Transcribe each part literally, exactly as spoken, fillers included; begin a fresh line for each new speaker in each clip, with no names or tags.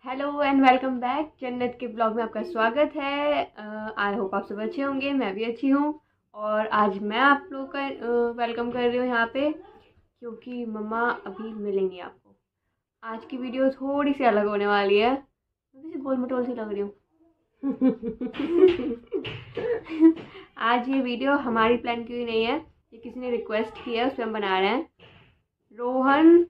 Hello and welcome back. जन्नत के blog में आपका स्वागत है। आई होप आप सब अच्छे होंगे, मैं भी अच्छी हूँ। और आज मैं आप लोग का वेलकम कर रही हूँ यहाँ पे, क्योंकि मम्मा अभी मिलेंगी आपको। आज की वीडियो थोड़ी सी अलग होने वाली है, थोड़ी सी गोल मटोल सी लग रही हूँ। आज ये वीडियो हमारी प्लान की हुई नहीं है, ये किसी ने रिक्वेस्ट की है, उस पर हम बना रहे हैं। Rohan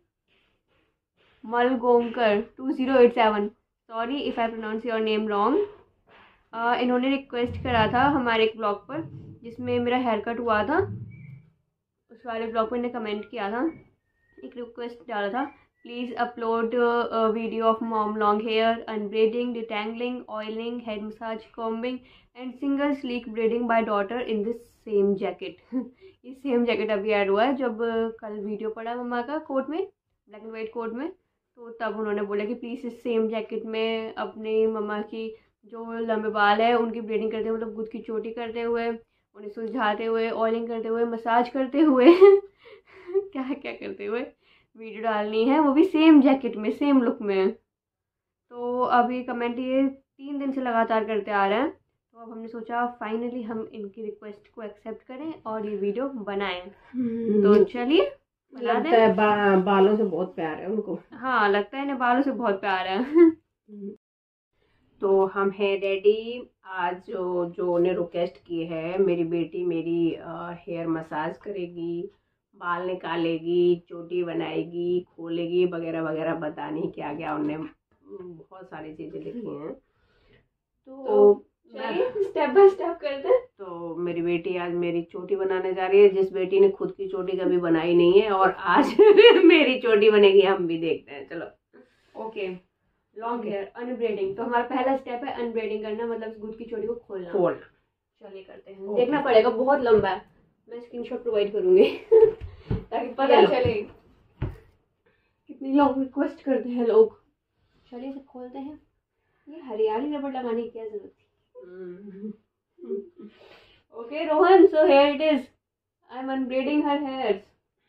Malgonkar two zero eight seven, sorry if I pronounce your name wrong. इन्होंने रिक्वेस्ट करा था हमारे एक ब्लॉग पर जिसमें मेरा हेयर कट हुआ था, उस वाले ब्लॉग पर इन्हें कमेंट किया था, एक रिक्वेस्ट डाला था, please upload video of mom long hair, unbraiding, detangling, oiling, head massage, combing and single sleek braiding by daughter in this same jacket. ये सेम जैकेट अभी ऐड हुआ है जब कल वीडियो पड़ा मम्मा का कोट में, ब्लैक एंड वाइट कोट में, तो तब उन्होंने बोला कि प्लीज़ इस सेम जैकेट में अपनी मम्मा की जो लंबे बाल है उनकी ब्रेडिंग करते हुए, मतलब गुद की चोटी करते हुए, उन्हें सुलझाते हुए, ऑयलिंग करते हुए, मसाज करते हुए क्या क्या करते हुए वीडियो डालनी है, वो भी सेम जैकेट में, सेम लुक में। तो अभी कमेंट ये तीन दिन से लगातार करते आ रहे हैं, तो अब हमने सोचा फाइनली हम इनकी रिक्वेस्ट को एक्सेप्ट करें और ये वीडियो बनाएं। तो चलिए,
लगता है बा, बालों से बहुत प्यार है उनको।
हाँ, लगता है इन्हें बालों से बहुत प्यार है।
तो हम हैं रेडी। आज जो जो ने रिक्वेस्ट की है, मेरी बेटी मेरी हेयर मसाज करेगी, बाल निकालेगी, चोटी बनाएगी, खोलेगी, वगैरह वगैरह, पता नहीं क्या क्या उनने बहुत सारी चीज़ें लिखी हैं। तो, तो
स्टेप बाय स्टेप करते हैं।
तो मेरी बेटी आज मेरी चोटी बनाने जा रही है, जिस बेटी ने खुद की चोटी कभी बनाई नहीं है, और आज मेरी चोटी बनेगी, हम भी देखते हैं। चलो
ओके। लॉन्ग हेयर अनब्रेडिंग, तो हमारा पहला स्टेप है अनब्रेडिंग करना, मतलब इस गुद की चोटी को खोलना
खोलना
चलिए करते हैं। देखना पड़ेगा, बहुत लंबा है, मैं स्क्रीनशॉट प्रोवाइड करूंगी ताकि पता चले कितनी लॉन्ग रिक्वेस्ट करते हैं लोग। चलिए इसे खोलते हैं। ये हरियाली रबड़ लगाने की क्या जरूरत थी? Okay Rohan, so here it is, I am unbraiding her hairs.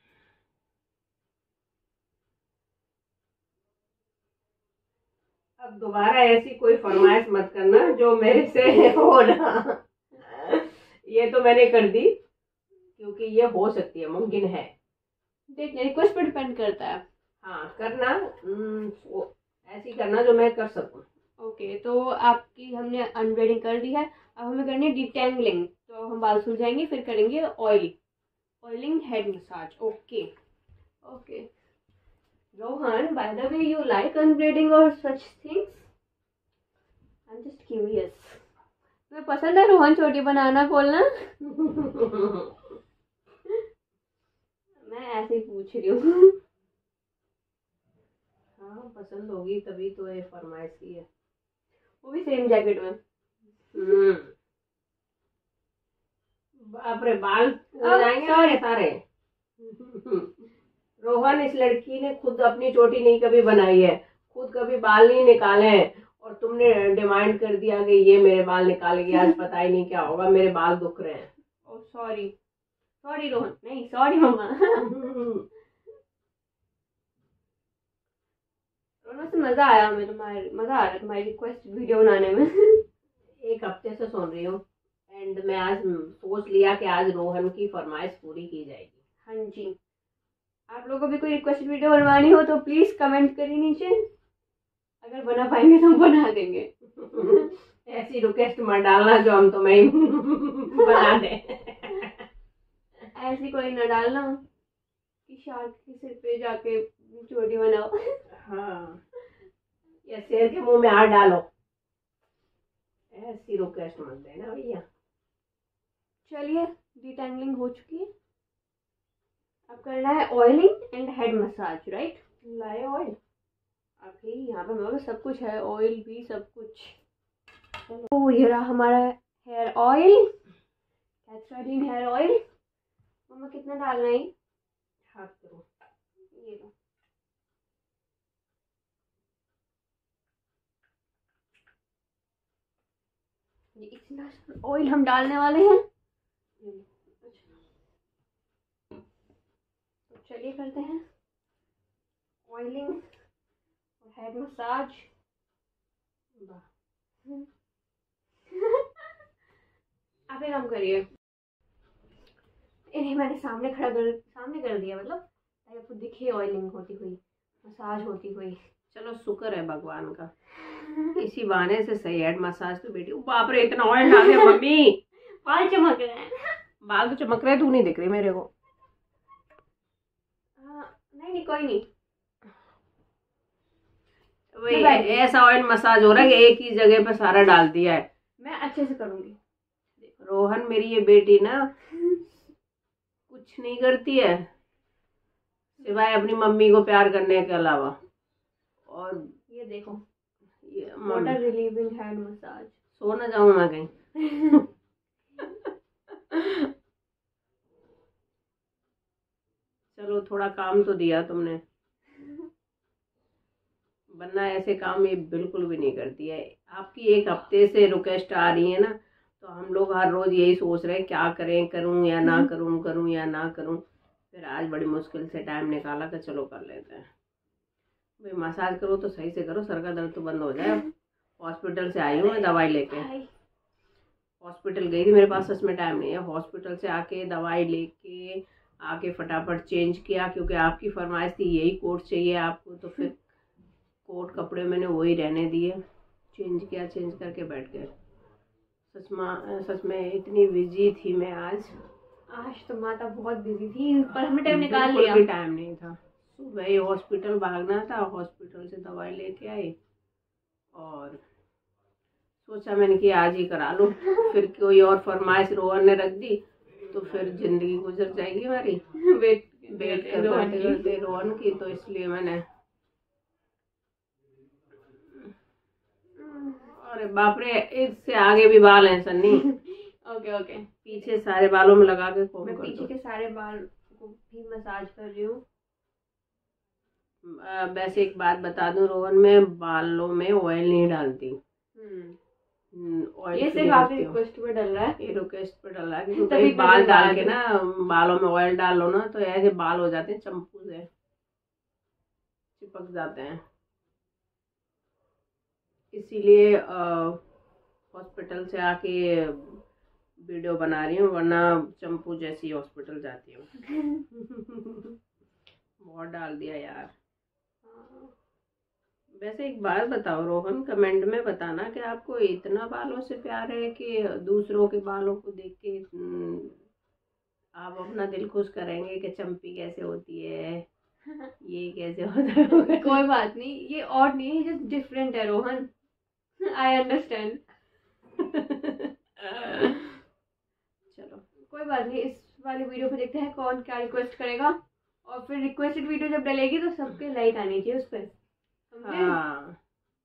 अब दोबारा ऐसी कोई फरमाइश मत करना जो मेरे से हो ना। ये तो मैंने कर दी, क्योंकि ये हो सकती है, मुमकिन है।
देखिए रिक्वेस्ट पर डिपेंड करता है।
हाँ करना, ऐसी करना जो मैं कर सकूं।
ओके okay, तो आपकी हमने अनब्रेडिंग कर दी है, अब हमें करनी है डिटेंगलिंग। तो हम बाल सुलझाएंगे, फिर करेंगे oil oiling, head massage. Okay okay Rohan, by the way you like unbraiding और such things? I am just curious. तुम्हें पसंद है रोहन चोटी बनाना, खोलना? मैं ऐसे ही पूछ रही हूँ।
हाँ पसंद होगी, तभी तो ये फरमाइश की है,
वो भी सेम जैकेट में।
हम्म बाप रे, बाल हो जाएंगे मेरे सारे। रोहन, इस लड़की ने खुद अपनी चोटी नहीं कभी बनाई है, खुद कभी बाल नहीं निकाले हैं, और तुमने डिमांड कर दिया कि ये मेरे बाल निकालेगी। आज पता ही नहीं क्या होगा, मेरे बाल दुख रहे हैं।
ओह सॉरी सॉरी रोहन, नहीं सॉरी मम्मा। रोहन से मजा आया हमें, तुम्हारे मजा आ रहा है तुम्हारी रिक्वेस्ट वीडियो बनाने में।
एक हफ्ते से सुन रही हूँ, एंड मैं आज सोच लिया कि आज रोहन की फरमाइश पूरी की जाएगी।
हाँ जी, आप लोगों को भी कोई रिक्वेस्ट वीडियो बनवानी हो तो प्लीज कमेंट करिए नीचे, अगर बना पाएंगे तो हम बना देंगे।
ऐसी रिक्वेस्ट मत डालना जो हम तुम्हें बना दे।
ऐसी कोई ना डालना कि शार्क के सिर पे जाके चोटी बनाओ।
हाँ, या शेर के मुंह में हाथ डालो, ऐसी रिक्वेस्ट मत देना भैया।
चलिए डिटेंगलिंग हो चुकी है, अब करना है oiling and head massage, right?
लाए ऑयल
अभी यहाँ पे मेरे सब कुछ है, ऑयल भी सब कुछ। तो ये रहा हमारा hair oil, castor hair oil. मम्मा कितना डालना है?
हाथ करो,
ये लो। ये इतना ऑयल हम डालने वाले हैं। तो चलिए करते हैं ऑयलिंग और हेड मसाज। आप एक काम करिए, इन्हें मैंने सामने खड़ा कर सामने कर दिया, मतलब ताकि आपको दिखे ऑयलिंग होती हुई, मसाज होती हुई।
चलो शुक्र है भगवान का, इसी बहाने से सही हेड मसाज तो बेटी। बाप रे इतना ऑयल डाल दिया मम्मी।
बाल चमक रहे हैं।
बाल तो चमक रहे, तू नहीं दिख रही मेरे को।
हाँ, नहीं नहीं कोई नहीं,
वही ऐसा ऑयल मसाज हो रहा है कि एक ही जगह पे सारा डाल दिया है।
मैं अच्छे से करूंगी।
रोहन मेरी ये बेटी ना कुछ नहीं करती है सिवाय अपनी मम्मी को प्यार करने के अलावा। और
ये देखो,
ये
वाटर रिलीविंग हेड मसाज।
सो ना जाऊं मैं कहीं। चलो थोड़ा काम तो दिया तुमने, वरना ऐसे काम ये बिल्कुल भी नहीं करती है। आपकी एक हफ्ते से रिक्वेस्ट आ रही है ना, तो हम लोग हर रोज यही सोच रहे हैं क्या करें, करूं या ना करूं, करूं या ना करूं। फिर आज बड़ी मुश्किल से टाइम निकाला कि चलो कर लेते हैं। भाई मसाज करो तो सही से करो, सर का दर्द तो बंद हो जाए। हॉस्पिटल से आई हूँ मैं दवाई लेके, हॉस्पिटल गई थी, मेरे पास सच में टाइम नहीं है। हॉस्पिटल से आके दवाई लेके आके फटाफट चेंज किया, क्योंकि आपकी फरमाइश थी यही कोट चाहिए आपको, तो फिर कोट कपड़े मैंने वही रहने दिए, चेंज किया, चेंज करके बैठ गए। सच में सच में इतनी बिजी थी मैं आज।
आज तो माता बहुत बिजी थी, पर हमने टाइम निकाल
बिल्कुल
लिया।
भी टाइम नहीं था, सुबह ही हॉस्पिटल भागना था, हॉस्पिटल से दवाई लेके आई और सोचा मैंने कि आज ही करा लो। फिर कोई और फरमाइश रोहन ने रख दी, तो फिर जिंदगी गुजर जाएगी हमारी
वेट
वेट करते करते रोहन की। तो इसलिए मैंने, अरे बाप रे इससे आगे भी बाल हैं सन्नी।
ओके ओके,
पीछे सारे बालों में लगा के कोम
मैं
कर
पीछे
दो।
के सारे बाल को भी मसाज कर रही हूँ।
वैसे एक बात बता दूं रोहन, मैं बालों में ऑयल नहीं डालती।
ये सिर्फ आपकी रिक्वेस्ट पे डल रहा है,
ये रिक्वेस्ट पे डल रहा है क्योंकि बाल डाल के ना बालों में ऑयल डाल लो ना तो ऐसे बाल हो जाते हैं चंपू से चिपक जाते हैं। इसीलिए हॉस्पिटल से आके वीडियो बना रही हूँ, वरना चंपू जैसी हॉस्पिटल जाती हूँ। बहुत डाल दिया यार। वैसे एक बात बताओ रोहन, कमेंट में बताना कि आपको इतना बालों से प्यार है कि दूसरों के बालों को देख के आप अपना दिल खुश करेंगे कि चंपी कैसे होती है, ये कैसे होता है।
कोई बात नहीं, ये और नहीं है, जस्ट डिफरेंट है रोहन। I understand.
चलो
कोई बात नहीं, इस वाली वीडियो पे देखते हैं कौन क्या रिक्वेस्ट करेगा, और फिर रिक्वेस्टेड वीडियो जब डलेगी तो सबके लाइक आनी चाहिए उस पर।
हाँ।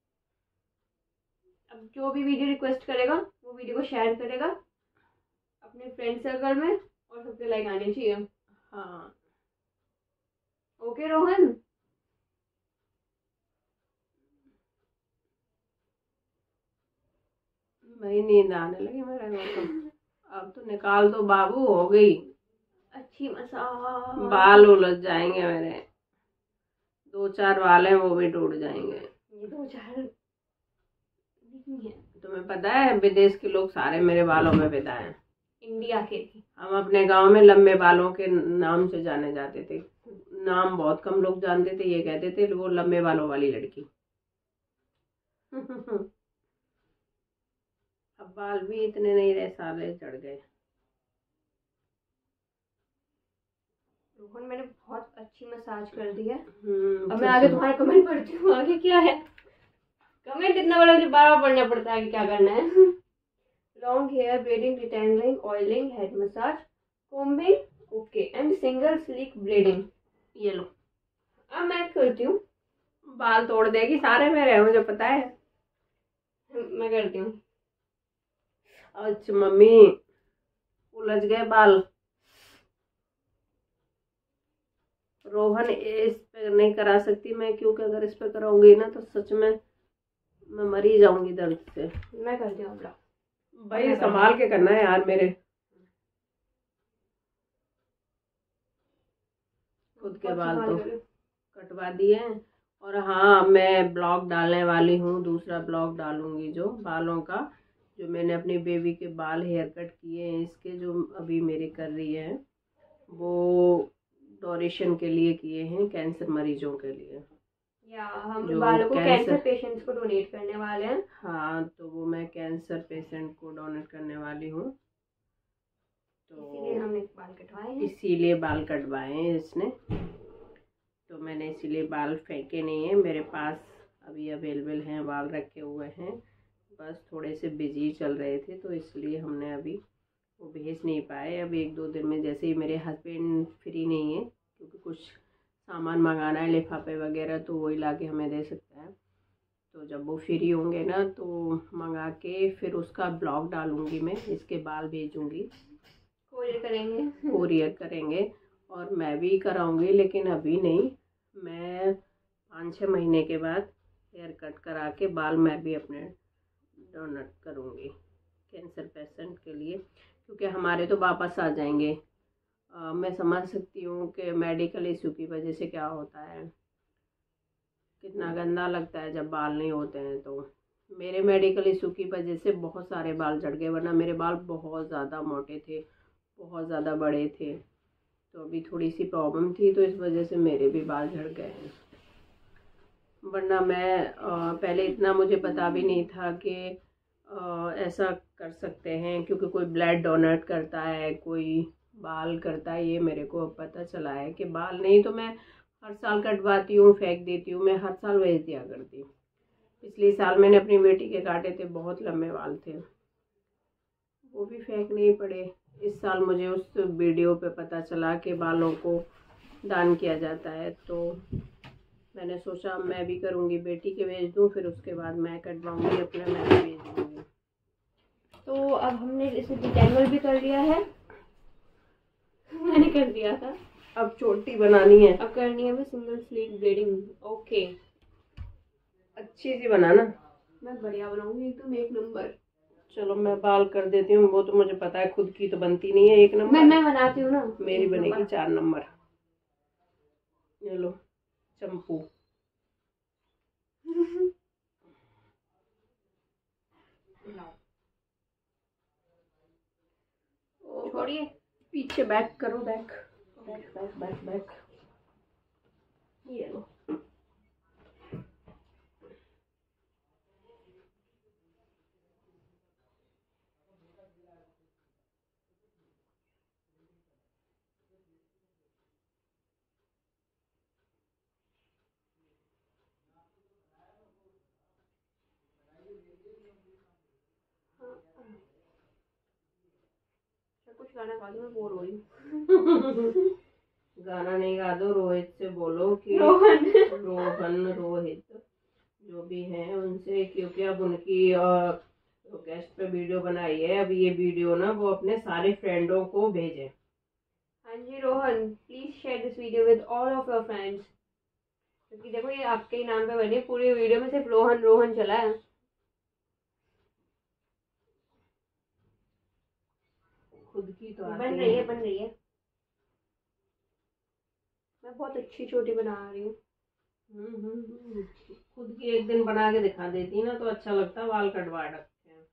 अब जो भी वीडियो रिक्वेस्ट करेगा वो वीडियो को शेयर करेगा अपने फ्रेंड सर्कल में, और सबके लाइक आने चाहिए।
हाँ
ओके रोहन।
वही नींद आने लगी मेरे को तो। अब तो निकाल दो बाबू, हो गई
अच्छी मसाज।
बाल उलझ जाएंगे मेरे, दो चार बाल हैं वो भी टूट जाएंगे।
ये दो चार नहीं है,
तुम्हें पता है विदेश के लोग सारे मेरे बालों में फिदा हैं।
इंडिया के भी।
हम अपने गांव में लंबे बालों के नाम से जाने जाते थे, नाम बहुत कम लोग जानते थे, ये कहते थे वो लंबे बालों वाली लड़की। अब बाल भी इतने नहीं रहे, सारे चढ़ गए।
रोहन मैंने बहुत अच्छी मसाज कर दी है।
अब
मैं आगे तुम्हारा कमेंट पढ़ती हूँ, आगे क्या है कमेंट इतना बड़ा मुझे बार बार पढ़ना पड़ता है कि क्या करना है। Long hair braiding, detangling, oiling, head massage, combing, okay, and single slick braiding.
ये लो,
अब मैं करती हूँ।
बाल तोड़ देगी सारे मेरे, मुझे पता है।
मैं करती हूँ।
अच्छा मम्मी उलझ गए बाल। रोहन इस पे नहीं करा सकती मैं, क्योंकि अगर इस पे कराऊंगी ना तो सच में मैं मरी जाऊंगी दर्द से।
मैं करती हूँ अपना।
भाई संभाल के करना है यार, मेरे खुद के बाल तो कटवा दिए हैं और हाँ, मैं ब्लॉग डालने वाली हूँ, दूसरा ब्लॉग डालूँगी जो बालों का, जो मैंने अपनी बेबी के बाल हेयर कट किए हैं इसके, जो अभी मेरे कर रही है, वो डोनेशन के लिए किए हैं, कैंसर मरीजों के लिए।
या हम
जो
बालों को
कैंसर
कैंसर पेशेंट्स को डोनेट करने वाले हैं।
हाँ, तो वो मैं कैंसर पेशेंट को डोनेट करने वाली हूँ, तो
इसीलिए हमने बाल कटवाए हैं।
इसीलिए बाल कटवाए हैं इसने। तो मैंने इसीलिए बाल फेंके नहीं हैं, मेरे पास अभी अवेलेबल हैं, बाल रखे हुए हैं, बस थोड़े से बिजी चल रहे थे तो इसलिए हमने अभी वो भेज नहीं पाए। अभी एक दो दिन में, जैसे ही मेरे हस्बैंड फ्री नहीं है क्योंकि कुछ सामान मंगाना है, लिफाफे वगैरह, तो वही ला के हमें दे सकता है, तो जब वो फ्री होंगे ना तो मंगा के फिर उसका ब्लॉग डालूँगी मैं, इसके बाल भेजूँगी,
कोरियर करेंगे।
कोरियर करेंगे और मैं भी कराऊँगी, लेकिन अभी नहीं, मैं पाँच छः महीने के बाद हेयर कट करा के बाल मैं भी अपने डोनेट करूँगी कैंसर पेशेंट के लिए, क्योंकि हमारे तो वापस आ जाएंगे। आ, मैं समझ सकती हूँ कि मेडिकल इशू की वजह से क्या होता है, कितना गंदा लगता है जब बाल नहीं होते हैं। तो मेरे मेडिकल इशू की वजह से बहुत सारे बाल झड़ गए, वरना मेरे बाल बहुत ज़्यादा मोटे थे, बहुत ज़्यादा बड़े थे, तो अभी थोड़ी सी प्रॉब्लम थी तो इस वजह से मेरे भी बाल झड़ गए हैं। वरना मैं आ, पहले इतना मुझे पता भी नहीं था कि आ, ऐसा कर सकते हैं, क्योंकि कोई ब्लड डोनेट करता है, कोई बाल करता है, ये मेरे को अब पता चला है कि बाल नहीं तो मैं हर साल कटवाती हूँ, फेंक देती हूँ, मैं हर साल भेज दिया करती। पिछले साल मैंने अपनी बेटी के काटे थे, बहुत लंबे बाल थे, वो भी फेंकने ही पड़े। इस साल मुझे उस वीडियो पे पता चला कि बालों को दान किया जाता है, तो मैंने सोचा मैं भी करूँगी, बेटी के भेज दूँ, फिर उसके बाद मैं कटवाऊँगी अपने, मैं भी भेज दूँगी।
तो अब हमने इसे डिटेंगल भी कर लिया है, मैंने कर दिया था,
अब चोटी बनानी है,
अब करनी है सिंगल स्लीव ब्रेडिंग। ओके,
अच्छी सी बनाना,
मैं बढ़िया बनाऊंगी एकदम एक नंबर।
चलो मैं बाल कर देती हूँ, वो तो मुझे पता है, खुद की तो बनती नहीं है एक नंबर,
मैं मैं बनाती हूँ ना,
मेरी बनेगी चार नंबर। ये लो चंपू,
छोड़िए,
पीछे बैक करो, back back back back back, ये लो।
कुछ गाना गा दो, मैं बोर हो रही हूँ।
गाना नहीं गा दो, रोहित से बोलो कि
रोहन
रोहन रोहित जो भी हैं उनसे, क्योंकि अब उनकी गेस्ट पे वीडियो बनाई है, अब ये वीडियो ना वो अपने सारे फ्रेंडों को भेजें।
हाँ जी Rohan, please share this video with all of your friends, क्योंकि देखो ये आपके ही नाम पे बनी, पूरी वीडियो में सिर्फ रोहन रोहन चला है।
खुद की तो
बन रही है, बन रही है, मैं बहुत अच्छी छोटी बना रही हूँ।
खुद की एक दिन बना के दिखा देती ना तो अच्छा लगता, बाल कटवा रखते हैं।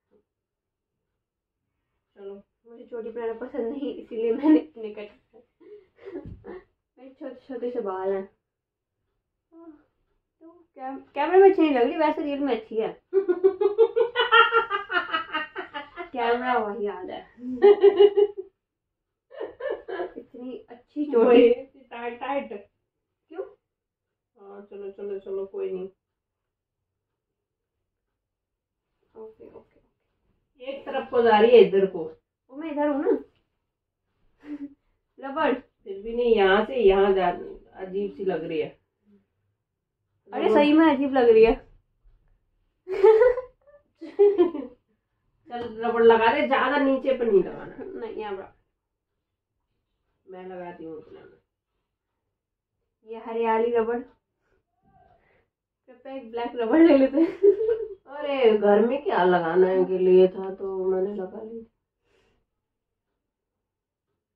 चलो,
मुझे छोटी बनाना पसंद नहीं, इसीलिए मैंने इतने कट मेरे छोटे छोटे से बाल हैं, तो कैम कैमरे में अच्छी नहीं लग रही, वैसे रियल में अच्छी है। कैमरा वही याद है। इतनी अच्छी छोटी
टाइट टाइट
क्यों?
हाँ चलो चलो चलो, कोई नहीं।
ओके ओके,
एक तरफ को जा रही है, इधर को,
वो मैं इधर हूँ ना। रबड़
फिर भी नहीं, यहाँ से यहाँ जा, अजीब सी लग रही है।
अरे सही में अजीब लग रही है।
चल रबड़ लगा दे, ज्यादा नीचे पर नहीं लगाना।
नहीं, यहाँ पर
मैं लगाती हूँ उतना में।
ये हरियाली रबड़, कृपया एक ब्लैक रबड़ ले लेते।
अरे घर में क्या लगाना के लिए था तो मैंने लगा ली।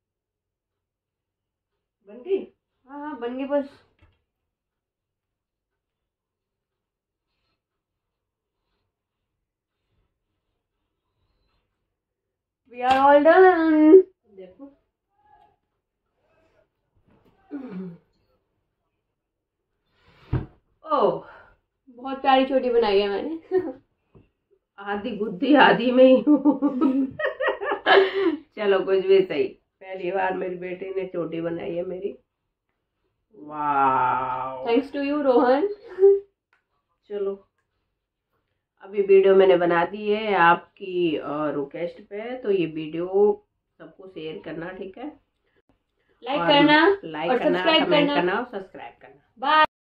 बन गई?
हाँ हाँ बन गई, बस वी आर ऑल डन।
देखो ओह,
बहुत प्यारी चोटी बनाई है मैंने।
आधी गुद्दी आधी में ही हूँ। चलो कुछ भी सही, पहली बार मेरी बेटी ने चोटी बनाई है मेरी। वाह,
थैंक्स टू यू रोहन।
चलो अभी वीडियो मैंने बना दी है आपकी रिक्वेस्ट पे, तो ये वीडियो सबको शेयर करना, ठीक है?
लाइक करना,
लाइक करना, कमेंट करना और सब्सक्राइब करना।
बाय।